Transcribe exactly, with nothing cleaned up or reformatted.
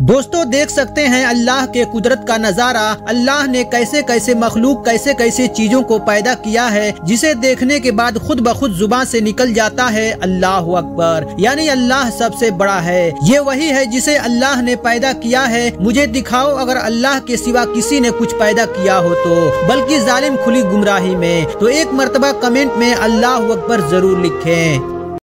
दोस्तों देख सकते हैं अल्लाह के कुदरत का नजारा। अल्लाह ने कैसे कैसे मखलूक कैसे कैसे चीजों को पैदा किया है जिसे देखने के बाद खुद ब खुद जुबान से निकल जाता है अल्लाह अकबर, यानी अल्लाह सबसे बड़ा है। ये वही है जिसे अल्लाह ने पैदा किया है। मुझे दिखाओ अगर अल्लाह के सिवा किसी ने कुछ पैदा किया हो तो, बल्कि जालिम खुली गुमराही में। तो एक मर्तबा कमेंट में अल्लाह अकबर जरूर लिखें।